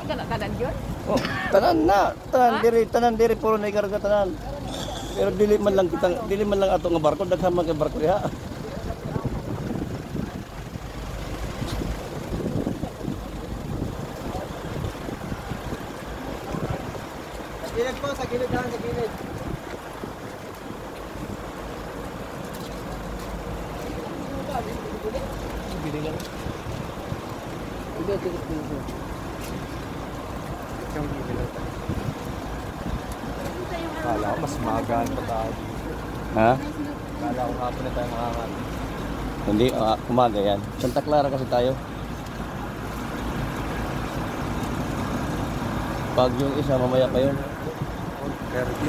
tanan yun? Oh, tanan diri puro na ikarga tanan. Pero dili man lang ato nga barko daghan man kay barko diha. Gilid po, sa gilid lang, sa gilid. Gilid lang. Ito. Yung gilid lang. Kala ko mas magaan pa tayo. Ha? Kala ko hapon na tayo makakain. Hindi, umaga yan. Santa Clara kasi tayo. Pag yung isa, mamaya pa yun. Curfew.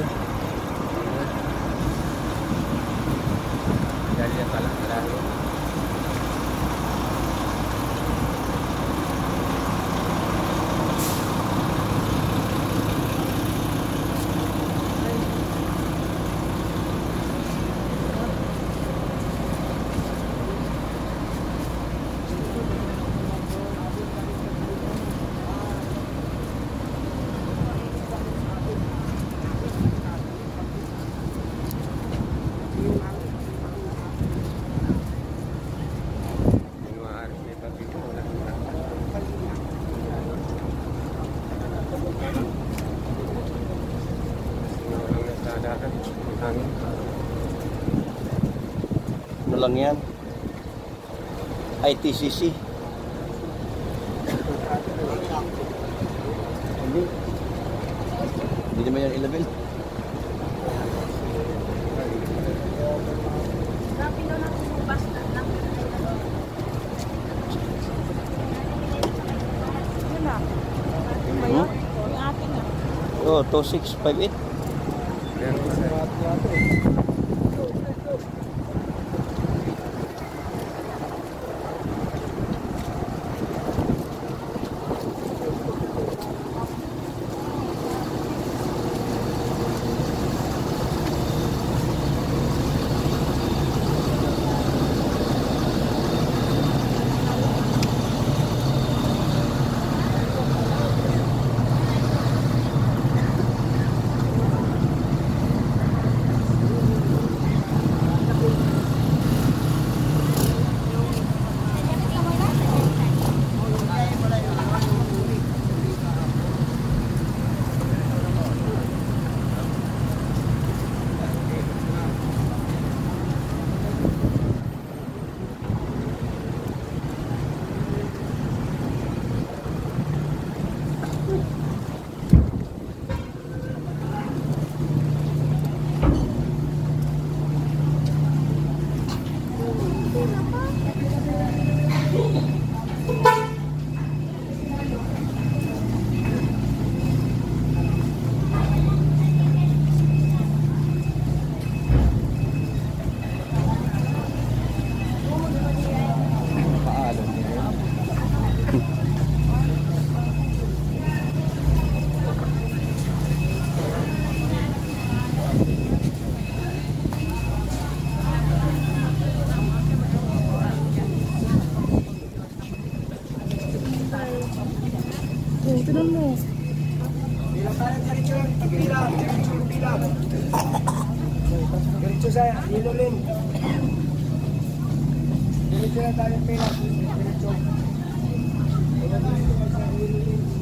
Dahil yan pala. Ano lang yan? ITCC. Hindi naman yan 11. Oh, 2658. Tignan mo. Diretso sa Ilolin. Diretso na tayo pila. Diretso.